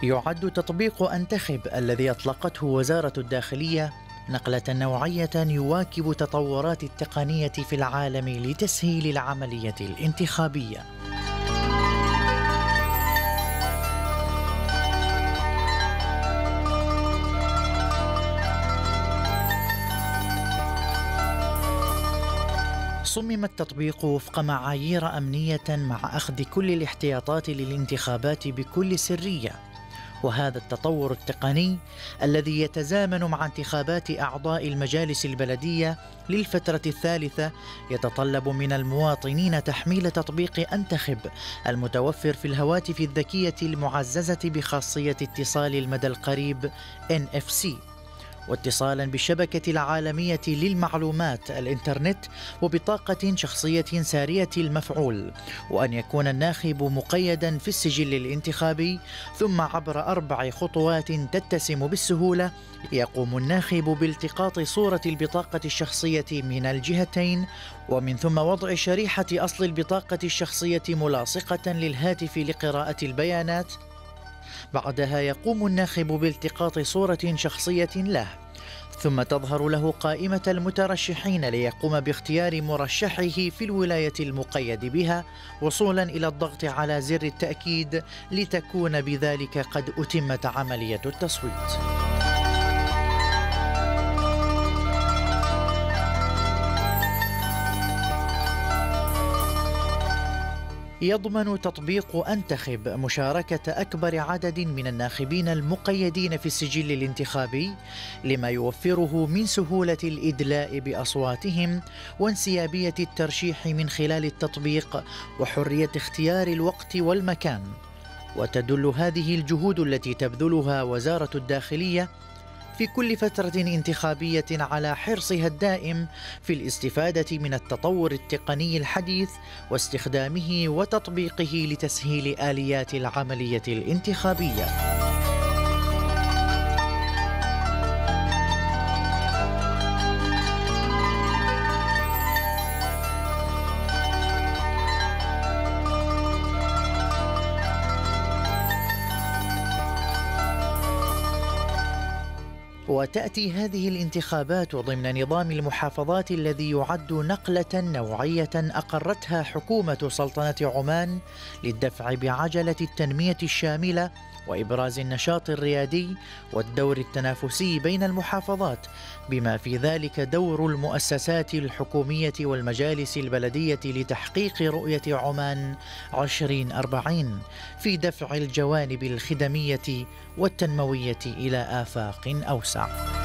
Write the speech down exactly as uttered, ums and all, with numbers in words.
يعد تطبيق أنتخب الذي أطلقته وزارة الداخلية نقلة نوعية يواكب تطورات التقنية في العالم لتسهيل العملية الانتخابية. صمم التطبيق وفق معايير أمنية مع أخذ كل الاحتياطات للانتخابات بكل سرية، وهذا التطور التقني الذي يتزامن مع انتخابات أعضاء المجالس البلدية للفترة الثالثة يتطلب من المواطنين تحميل تطبيق أنتخب المتوفر في الهواتف الذكية المعززة بخاصية اتصال المدى القريب إن إف سي، واتصالا بالشبكة العالمية للمعلومات الإنترنت، وبطاقة شخصية سارية المفعول، وأن يكون الناخب مقيدا في السجل الانتخابي، ثم عبر أربع خطوات تتسم بالسهولة يقوم الناخب بالتقاط صورة البطاقة الشخصية من الجهتين، ومن ثم وضع شريحة أصل البطاقة الشخصية ملاصقة للهاتف لقراءة البيانات. بعدها يقوم الناخب بالتقاط صورة شخصية له، ثم تظهر له قائمة المترشحين ليقوم باختيار مرشحه في الولاية المقيد بها، وصولا إلى الضغط على زر التأكيد لتكون بذلك قد أتمت عملية التصويت. يضمن تطبيق أنتخب مشاركة أكبر عدد من الناخبين المقيدين في السجل الانتخابي، لما يوفره من سهولة الإدلاء بأصواتهم وانسيابية الترشيح من خلال التطبيق وحرية اختيار الوقت والمكان. وتدل هذه الجهود التي تبذلها وزارة الداخلية في كل فترة انتخابية على حرصها الدائم في الاستفادة من التطور التقني الحديث واستخدامه وتطبيقه لتسهيل آليات العملية الانتخابية. وتأتي هذه الانتخابات ضمن نظام المحافظات الذي يعد نقلة نوعية أقرتها حكومة سلطنة عمان للدفع بعجلة التنمية الشاملة وإبراز النشاط الريادي والدور التنافسي بين المحافظات، بما في ذلك دور المؤسسات الحكومية والمجالس البلدية لتحقيق رؤية عمان عشرين أربعين في دفع الجوانب الخدمية والتنموية إلى آفاق أوسع.